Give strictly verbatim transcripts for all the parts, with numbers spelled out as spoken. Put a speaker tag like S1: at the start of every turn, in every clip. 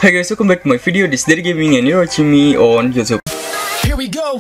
S1: Hi guys, welcome back to my video. This is Dari Gaming and you're watching me on YouTube.
S2: Here we go.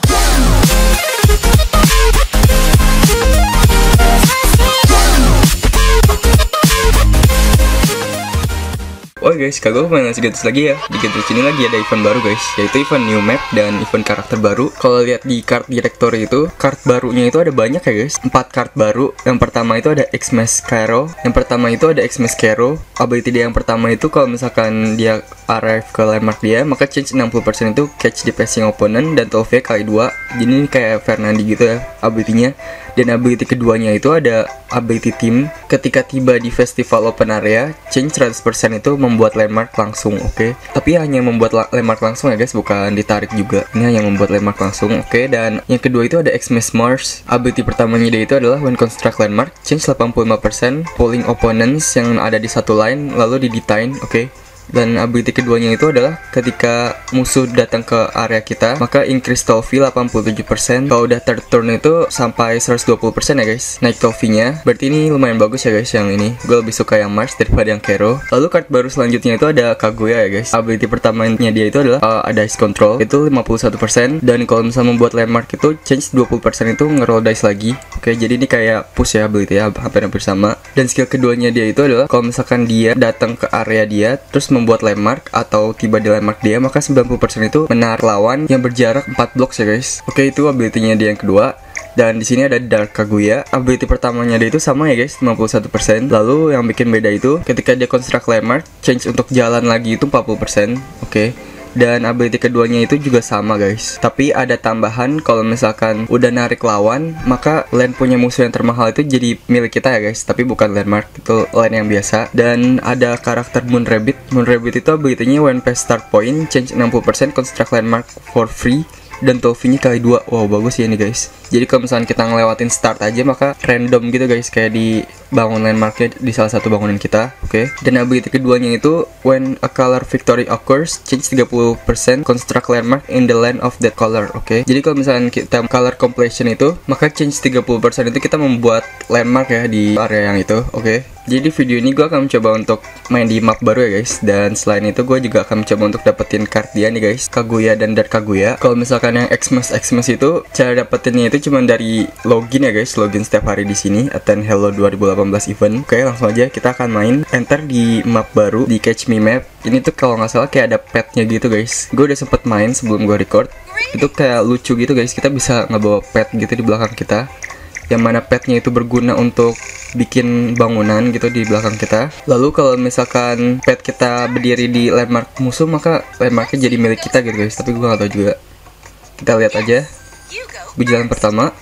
S1: Oke guys, kagak main ngasih gratis lagi ya. Di gratis ini lagi ada event baru guys, yaitu event new map dan event karakter baru. Kalau lihat di card directory itu, card barunya itu ada banyak ya guys. empat card baru. Yang pertama itu ada Xmas Cairo. Yang pertama itu ada Xmas Cairo. Ability dia yang pertama itu kalau misalkan dia arrive ke landmark dia, maka change enam puluh persen itu catch the passing opponent dan T O V kali dua. Jadi ini kayak Fernandi gitu ya ability-nya. Dan ability keduanya itu ada ability team. Ketika tiba di festival open area, change seratus persen itu membuat landmark langsung, oke okay? Tapi hanya membuat landmark langsung ya guys, bukan ditarik juga. Ini hanya membuat landmark langsung, oke okay? Dan yang kedua itu ada Xmas Mars. Ability pertamanya dia itu adalah when construct landmark, change delapan puluh lima persen polling opponents yang ada di satu line, lalu di detain, oke okay? Dan ability keduanya itu adalah ketika musuh datang ke area kita, maka increase T O V delapan puluh tujuh persen. Kalau udah third turn itu sampai seratus dua puluh persen ya guys, naik T O V-nya. Berarti ini lumayan bagus ya guys yang ini. Gue lebih suka yang Mars daripada yang Cairo. Lalu card baru selanjutnya itu ada Kaguya ya guys. Ability pertamanya dia itu adalah uh, ada Ice Control, itu lima puluh satu persen. Dan kalau misalnya membuat landmark itu change dua puluh persen itu ngeroll dice lagi. Oke, jadi ini kayak push ya ability ya, hampir-hampir sama. Dan skill keduanya dia itu adalah kalau misalkan dia datang ke area dia terus membuat landmark atau tiba di landmark dia, maka sembilan puluh persen itu menarik lawan yang berjarak empat blok ya guys. Oke, itu ability-nya dia yang kedua. Dan di sini ada Dark Kaguya. Ability pertamanya dia itu sama ya guys, lima puluh satu persen. Lalu yang bikin beda itu ketika dia construct landmark, change untuk jalan lagi itu empat puluh persen. Oke. Dan ability keduanya itu juga sama guys. Tapi ada tambahan, kalau misalkan udah narik lawan, maka land punya musuh yang termahal itu jadi milik kita ya guys. Tapi bukan landmark, itu land yang biasa. Dan ada karakter Moon Rabbit. Moon Rabbit itu ability-nya when past start point, change enam puluh persen construct landmark for free. Dan T O V-nya kali dua. Wow, bagus ya ini guys. Jadi kalau misalnya kita ngelewatin start aja, maka random gitu guys, kayak di bangun landmarknya di salah satu bangunan kita. Oke okay? Dan ability keduanya itu when a color victory occurs, change tiga puluh persen construct landmark in the land of that color. Oke okay? Jadi kalau misalnya kita color completion itu, maka change tiga puluh persen itu kita membuat landmark ya di area yang itu. Oke okay? Jadi video ini gue akan mencoba untuk main di map baru ya guys. Dan selain itu gue juga akan mencoba untuk dapetin card dia nih guys, Kaguya dan Dark Kaguya. Kalau misalkan yang Xmas Xmas itu, cara dapetinnya itu cuma dari login ya guys, login setiap hari di sini. Attend Hello dua ribu delapan belas event. Oke, langsung aja kita akan main. Enter di map baru, di Catch Me Map. Ini tuh kalau nggak salah kayak ada petnya gitu guys. Gue udah sempet main sebelum gue record. Itu kayak lucu gitu guys. Kita bisa ngebawa pet gitu di belakang kita, yang mana petnya itu berguna untuk bikin bangunan gitu di belakang kita. Lalu kalau misalkan pet kita berdiri di landmark musuh, maka landmarknya jadi milik kita gitu guys. Tapi gue gak tahu juga. Kita lihat aja. Gue jalan pertama.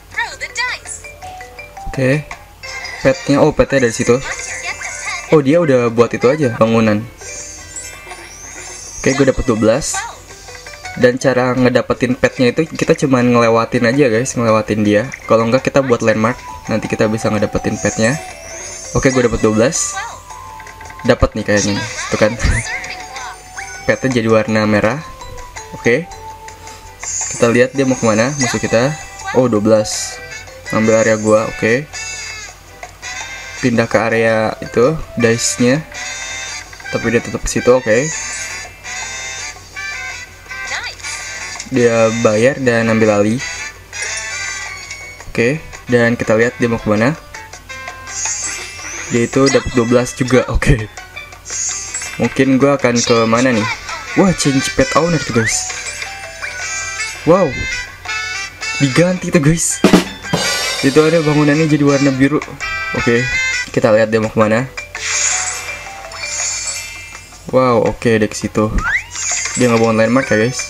S1: Oke okay. Petnya, oh petnya dari situ. Oh dia udah buat itu aja, bangunan. Oke okay, gue dapet dua belas. Dan cara ngedapetin petnya itu kita cuman ngelewatin aja guys, ngelewatin dia. Kalau enggak kita buat landmark, nanti kita bisa ngedapetin petnya. Oke, gue dapet dua belas. Dapat nih kayaknya, tuh kan. Petnya jadi warna merah. Oke. Kita lihat dia mau kemana musuh kita. Oh dua belas. Ambil area gua, oke. Pindah ke area itu, dice-nya. Tapi dia tetap ke situ, oke. Dia bayar dan ambil alih. Oke, dan kita lihat dia mau kemana. Dia itu dapat dua belas juga. Oke. Mungkin gue akan ke mana nih? Wah, change pet owner tuh guys. Wow, diganti tuh guys. Itu ada bangunannya jadi warna biru. Oke, kita lihat dia mau kemana. Wow, oke deh ke situ. Dia ngebangun landmark ya guys.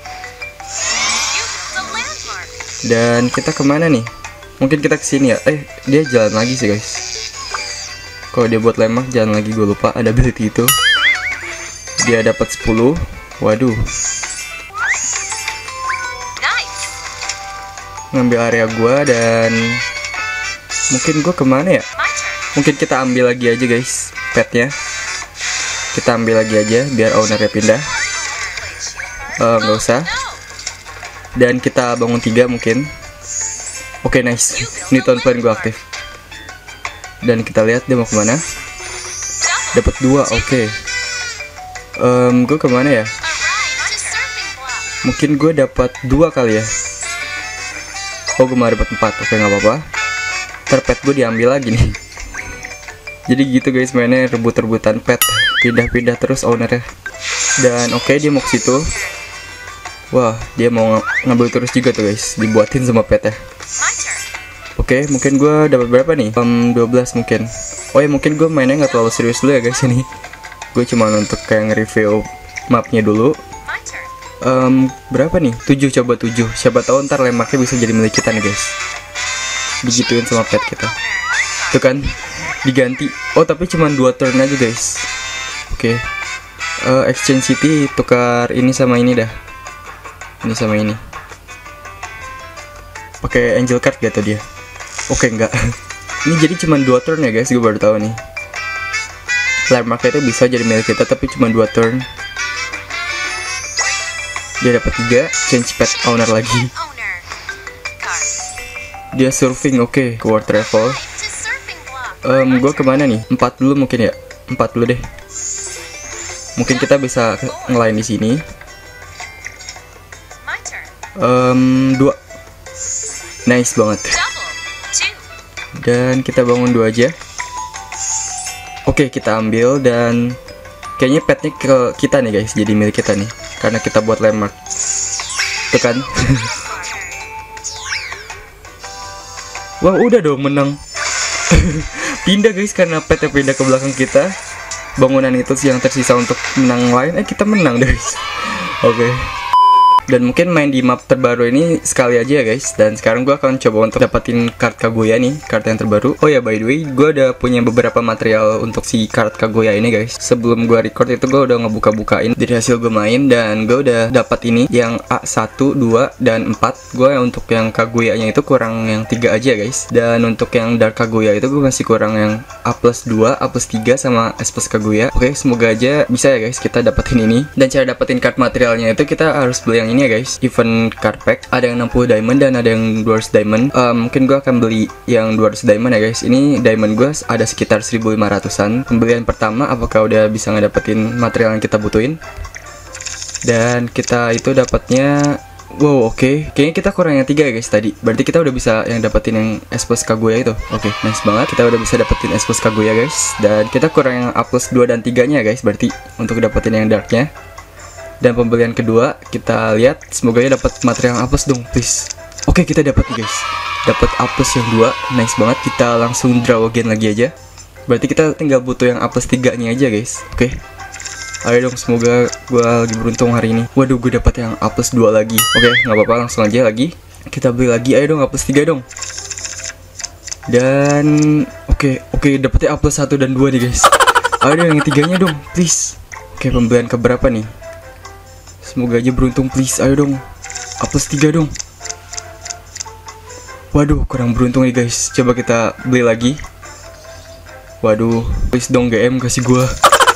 S1: Dan kita kemana nih? Mungkin kita kesini ya. Eh, dia jalan lagi sih guys. Kalau dia buat landmark jalan lagi, gue lupa ada ability itu. Dia dapat sepuluh. Waduh. Ngambil area gue dan mungkin gue kemana ya? Mungkin kita ambil lagi aja guys petnya. Kita ambil lagi aja biar ownernya pindah. Uh, nggak usah. Dan kita bangun tiga mungkin. Oke, okay, nice. Ini tahun plan gue aktif. Dan kita lihat dia mau kemana. Dapat dua, oke. Okay. Um, gue kemana ya? Mungkin gue dapat dua kali ya. Oh, gue malah dapat empat. Oke, nggak apa-apa. Terpet gue diambil lagi nih. Jadi gitu guys, mainnya rebut-rebutan pet, pindah-pindah terus ownernya. Dan oke, okay, dia mau ke situ. Wah, dia mau ng ngambil terus juga tuh guys, dibuatin sama petnya. Oke, okay, mungkin gue dapat berapa nih? Um, dua belas mungkin. Oh ya, mungkin gue mainnya nggak terlalu serius dulu ya guys ini. Gue cuma untuk kayak nge-review mapnya dulu. Um, berapa nih? tujuh, coba tujuh. Siapa tahu ntar lemaknya bisa jadi milik kita nih guys. Digituin sama pet kita. Tuh kan, diganti. Oh, tapi cuma dua turn aja guys. Oke. Okay. Uh, Exchange City tukar ini sama ini dah. Ini sama ini. Pakai angel card gitu dia. Oke, okay, enggak. Ini jadi cuma dua turn ya guys, gue baru tahu nih. Landmark itu bisa jadi milik kita tapi cuma dua turn. Dia dapat tiga, change pet owner lagi. Dia surfing, oke, okay, ke world travel. Um, gue kemana nih? Empat dulu mungkin ya. Empat dulu deh. Mungkin kita bisa ngelain di sini. Um, dua. Nice banget. Dan kita bangun dua aja. Oke, kita ambil dan kayaknya petnya ke kita nih guys, jadi milik kita nih, karena kita buat landmark. Tuh kan. Wah, udah dong menang. Pindah guys, karena petnya pindah ke belakang kita. Bangunan itu sih yang tersisa untuk menang lain. Eh, kita menang guys. Oke. Okay. Dan mungkin main di map terbaru ini sekali aja ya guys. Dan sekarang gue akan coba untuk dapatin kart Kaguya nih, kart yang terbaru. Oh ya, by the way, gue udah punya beberapa material untuk si kart Kaguya ini guys. Sebelum gue record itu gue udah ngebuka-bukain dari hasil gue main. Dan gue udah dapat ini yang A satu, dua, dan empat. Gue untuk yang Kaguya-nya itu kurang yang tiga aja guys. Dan untuk yang Dark Kaguya itu gue masih kurang yang A plus dua, A plus tiga, sama S plus Kaguya. Oke, semoga aja bisa ya guys kita dapetin ini. Dan cara dapetin kart materialnya itu kita harus beli yang ini ya guys, event card pack. Ada yang enam puluh diamond dan ada yang dua ratus diamond. uh, Mungkin gue akan beli yang dua ratus diamond ya guys. Ini diamond gue ada sekitar seribu lima ratusan. Pembelian pertama, apakah udah bisa ngedapetin material yang kita butuhin. Dan kita itu dapatnya, wow, oke, okay. Kayaknya kita kurang yang tiga ya guys tadi. Berarti kita udah bisa yang dapetin yang S plus Kaguya itu. Oke, okay, nice banget. Kita udah bisa dapetin S plus Kaguya guys. Dan kita kurang yang A plus dua dan tiga nya guys, berarti untuk dapetin yang darknya. Dan pembelian kedua, kita lihat, semoga ya dapat material A plus dong, please. Oke, okay, kita dapat nih guys, dapat A plus yang dua, nice banget. Kita langsung draw again lagi aja. Berarti kita tinggal butuh yang A plus tiga nya aja guys. Oke, okay. Ayo dong, semoga gue lagi beruntung hari ini. Waduh, gue dapat yang A plus dua lagi. Oke, okay, nggak apa-apa, langsung aja lagi. Kita beli lagi, ayo dong A plus tiga dong. Dan oke, okay, oke, okay, dapetnya A plus satu dan dua nih guys. Ayo dong yang tiganya dong, please. Oke, okay, pembelian keberapa nih? Semoga aja beruntung, please. Ayo dong, A plus tiga dong. Waduh, kurang beruntung nih guys. Coba kita beli lagi. Waduh, please dong G M kasih gua.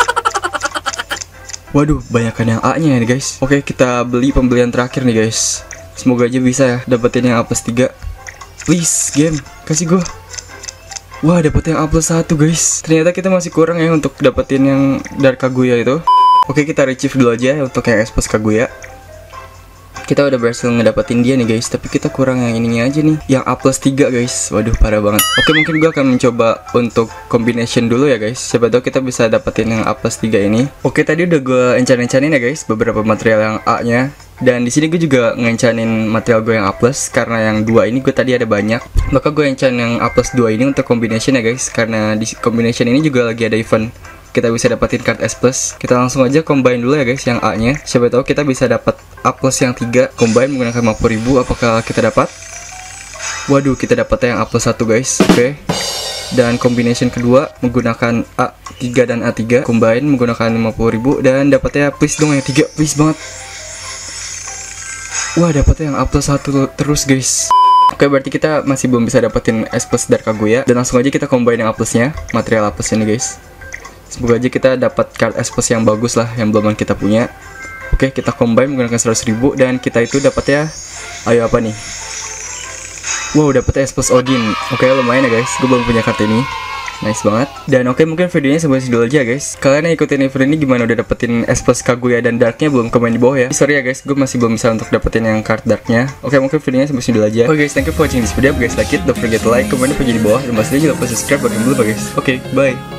S1: Waduh, banyakkan yang A nya nih guys. Oke, kita beli pembelian terakhir nih guys. Semoga aja bisa ya dapetin yang A plus tiga. Please game, kasih gua. Wah, dapet yang A plus satu guys. Ternyata kita masih kurang ya untuk dapetin yang Dark Kaguya itu. Oke, kita retrieve dulu aja untuk yang S plus Kaguya. Kita udah berhasil ngedapetin dia nih guys, tapi kita kurang yang ininya aja nih, yang A plus tiga guys. Waduh, parah banget. Oke, mungkin gue akan mencoba untuk combination dulu ya guys. Siapa tahu kita bisa dapetin yang A plus tiga ini. Oke, tadi udah gue encan-encanin ya guys beberapa material yang A nya. Dan di sini gue juga ngencanin material gue yang A plus, karena yang dua ini gue tadi ada banyak. Maka gue encan yang A plus dua ini untuk combination ya guys, karena di combination ini juga lagi ada event kita bisa dapetin card S plus. Kita langsung aja combine dulu ya guys yang A nya. Siapa tahu kita bisa dapat A plus yang tiga. Combine menggunakan lima puluh ribu. Apakah kita dapat? Waduh, kita dapat yang A plus satu guys. Oke, okay. Dan combination kedua menggunakan A tiga dan A tiga. Combine menggunakan lima puluh ribu. Dan dapatnya please dong yang tiga, please banget. Wah, dapatnya yang A plus satu terus guys. Oke, okay, berarti kita masih belum bisa dapetin S plus Dark Kaguya. Dan langsung aja kita combine yang A plusnya, material A plus ini guys. Semoga aja kita dapat card S plus yang bagus lah, yang belum kita punya. Oke, kita combine menggunakan seratus ribu. Dan kita itu dapatnya, ayo apa nih? Wow, dapetnya S plus Odin. Oke, lumayan ya guys, gue belum punya kartu ini. Nice banget. Dan oke, mungkin videonya sampai sini dulu aja guys. Kalian yang ikutin event ini gimana, udah dapetin S plus Kaguya dan Darknya belum? Komen di bawah ya. Sorry ya guys, gue masih belum bisa untuk dapetin yang card Darknya. Oke, mungkin videonya sampai sini dulu aja. Oke guys, thank you for watching this video. Guys, like it, don't forget to like, comment di bawah, dan pastinya juga lupa subscribe bagi dulu guys. Oke, bye.